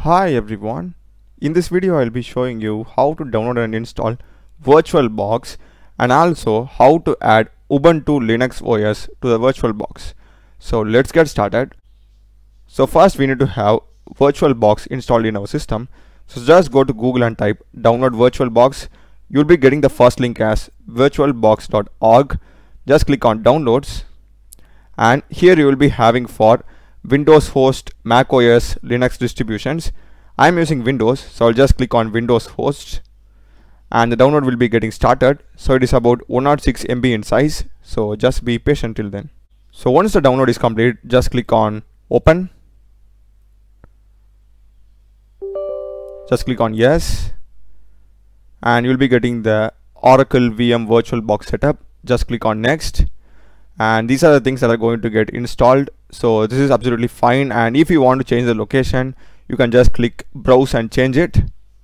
Hi everyone, in this video I'll be showing you how to download and install Virtualbox and also how to add Ubuntu Linux OS to the Virtualbox. So let's get started. So first we need to have Virtualbox installed in our system. So just go to Google and type download Virtualbox. You'll be getting the first link as virtualbox.org. Just click on downloads and here you will be having for Windows host, Mac OS, Linux distributions. I'm using Windows, so I'll just click on Windows host and the download will be getting started. So it is about 106 MB in size, so just be patient till then. So once the download is complete, just click on open. Just click on yes and you'll be getting the Oracle VM VirtualBox setup. Just click on next. And these are the things that are going to get installed. So this is absolutely fine, and if you want to change the location you can just click browse and change it.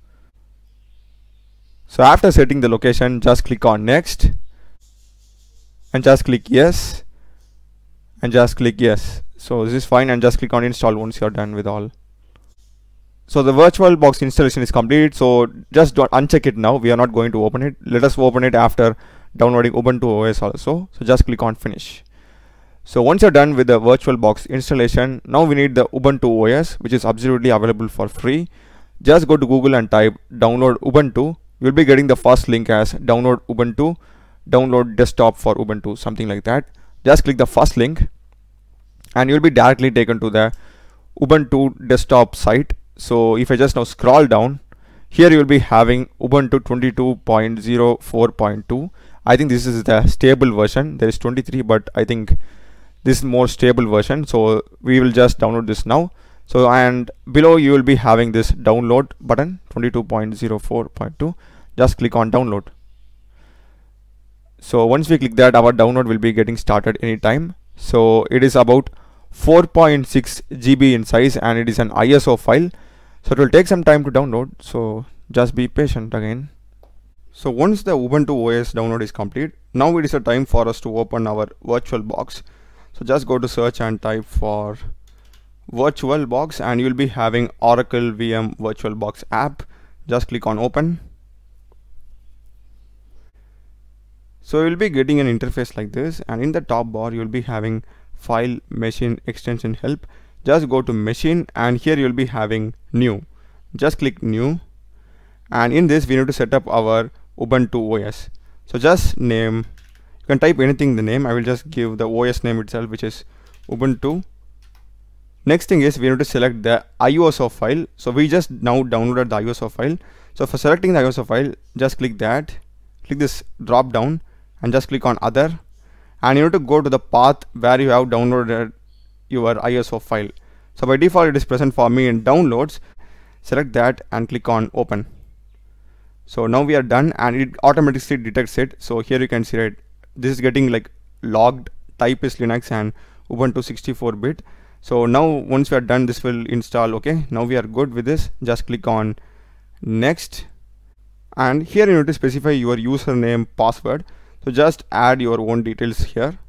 So after setting the location, just click on next and just click yes and just click yes. So this is fine, and just click on install once you're done with all. So the Virtualbox installation is complete, so just don't uncheck it now. We are not going to open it. Let us open it after downloading Ubuntu OS also. So just click on finish. So once you're done with the Virtualbox installation, now we need the Ubuntu OS, which is absolutely available for free. Just go to Google and type download Ubuntu. You'll be getting the first link as download Ubuntu, download desktop for Ubuntu, something like that. Just click the first link and you'll be directly taken to the Ubuntu desktop site. So if I just now scroll down, here you will be having Ubuntu 22.04.2. I think this is the stable version. There is 23, but I think this is more stable version. So we will just download this now. So and below you will be having this download button 22.04.2. Just click on download. So once we click that, our download will be getting started anytime. So it is about 4.6 GB in size and it is an ISO file. So it will take some time to download, so just be patient again. So once the Ubuntu OS download is complete, now it is a time for us to open our Virtualbox. So just go to search and type for Virtualbox and you will be having Oracle VM Virtualbox app. Just click on open. So you will be getting an interface like this, and in the top bar you will be having file, machine, extension, help. Just go to machine and here you will be having new. Just click new, and in this we need to set up our Ubuntu OS. So just name, you can type anything in the name. I will just give the OS name itself, which is Ubuntu. Next thing is we need to select the ISO file. So we just now downloaded the ISO file. So for selecting the ISO file, just click that, click this drop down and just click on other, and you need to go to the path where you have downloaded your ISO file. So by default it is present for me in downloads. Select that and click on open. So now we are done and it automatically detects it. So here you can see that this is getting like logged, type is Linux and Ubuntu 64-bit. So now once we are done, this will install. Okay, now we are good with this. Just click on next, and here you need to specify your username, password. So just add your own details here.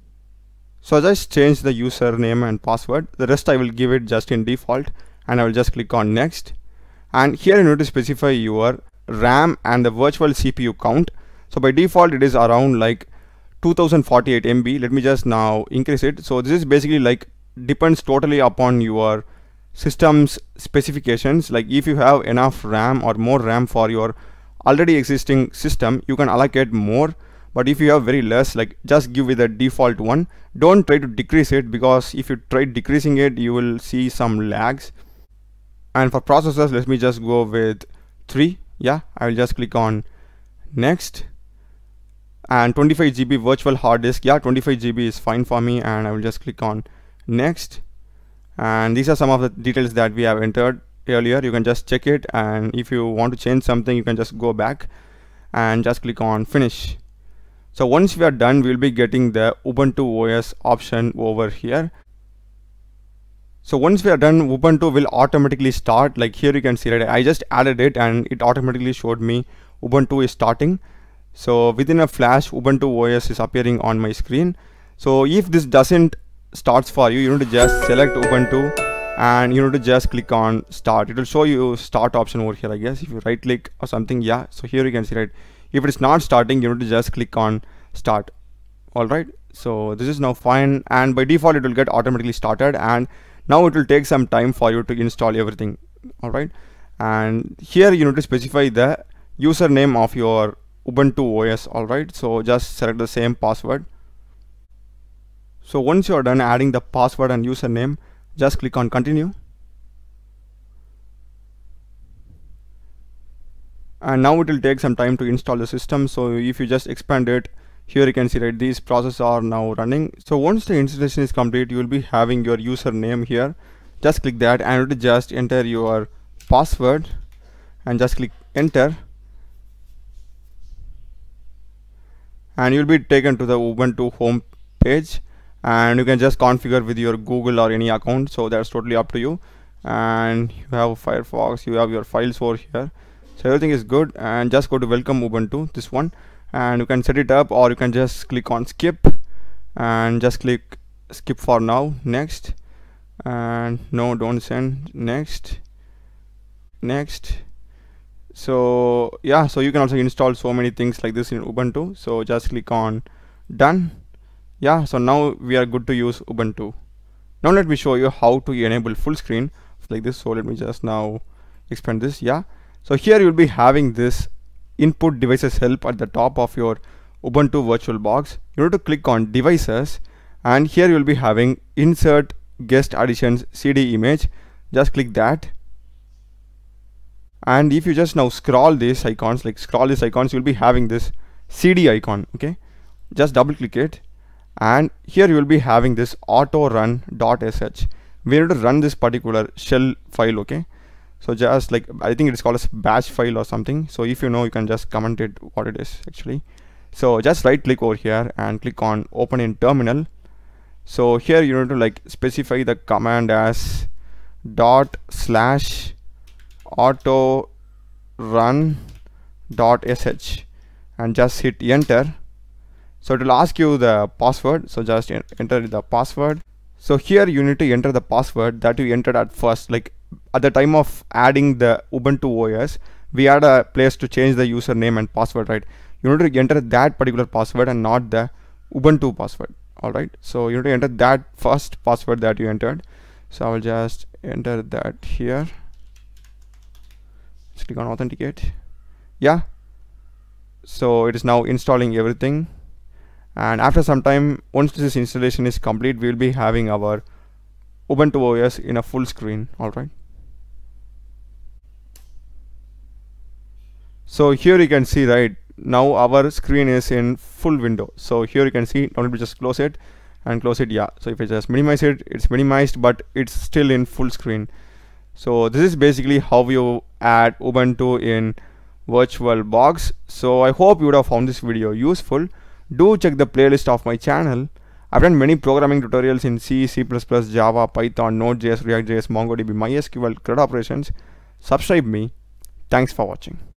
So just change the username and password. The rest I will give it just in default, and I will just click on next. And here you need to specify your RAM and the virtual CPU count. So by default it is around like 2048 MB. Let me just now increase it. So this is basically like depends totally upon your system's specifications. Like if you have enough RAM or more RAM for your already existing system, you can allocate more. But if you have very less, like just give it the default one. Don't try to decrease it, because if you try decreasing it you will see some lags. And for processors, let me just go with 3. Yeah, I will just click on next. And 25 GB virtual hard disk. Yeah, 25 GB is fine for me, and I will just click on next. And these are some of the details that we have entered earlier. You can just check it, and if you want to change something you can just go back and just click on finish. So once we are done, we will be getting the Ubuntu OS option over here. So once we are done, Ubuntu will automatically start. Like here you can see that I just added it and it automatically showed me Ubuntu is starting. So within a flash, Ubuntu OS is appearing on my screen. So if this doesn't starts for you, you need to just select Ubuntu and you need to just click on start. It will show you start option over here, I guess. If you right click or something, yeah, so here you can see, right, if it is not starting, you need to just click on start. Alright, so this is now fine, and by default it will get automatically started, and now it will take some time for you to install everything. Alright, and here you need to specify the username of your Ubuntu OS. Alright, so just select the same password. So once you are done adding the password and username, just click on continue. And now it will take some time to install the system. So if you just expand it, here you can see, right, these processes are now running. So once the installation is complete, you will be having your username here. Just click that and just enter your password and just click enter. And you'll be taken to the Ubuntu home page, and you can just configure with your Google or any account, so that's totally up to you. And you have Firefox, you have your files over here, so everything is good. And just go to welcome Ubuntu, this one, and you can set it up, or you can just click on skip and just click skip for now, next, and no, don't send, next. So yeah, so you can also install so many things like this in Ubuntu, so just click on done. Yeah, so now we are good to use Ubuntu. Now let me show you how to enable full screen like this. So let me just now expand this. Yeah, so here you'll be having this input devices help at the top of your Ubuntu Virtualbox. You need to click on devices, and here you'll be having insert guest additions CD image. Just click that, and if you just now scroll these icons, you'll be having this CD icon. Okay, just double click it, and here you will be having this auto run.sh. We need to run this particular shell file. Okay, so just like, I think it's called a bash file or something. So if you know, you can just comment it what it is actually. So just right click over here and click on open in terminal. So here you need to like specify the command as /auto run.sh and just hit enter. So it will ask you the password, so just enter the password. So here you need to enter the password that you entered at first. Like at the time of adding the Ubuntu OS, we had a place to change the username and password, right? You need to enter that particular password and not the Ubuntu password. Alright, so you need to enter that first password that you entered. So I will just enter that here. Just click on authenticate. Yeah, so it is now installing everything, and after some time, once this installation is complete, we will be having our Ubuntu OS in a full screen. Alright, so here you can see, right, now our screen is in full window. So here you can see, now let me just close it and close it. Yeah, so if I just minimize it, it's minimized, but it's still in full screen. So this is basically how you add Ubuntu in Virtualbox. So I hope you would have found this video useful. Do check the playlist of my channel. I've done many programming tutorials in C, C++, Java, Python, Node.js, React.js, MongoDB, MySQL, CRUD operations. Subscribe me. Thanks for watching.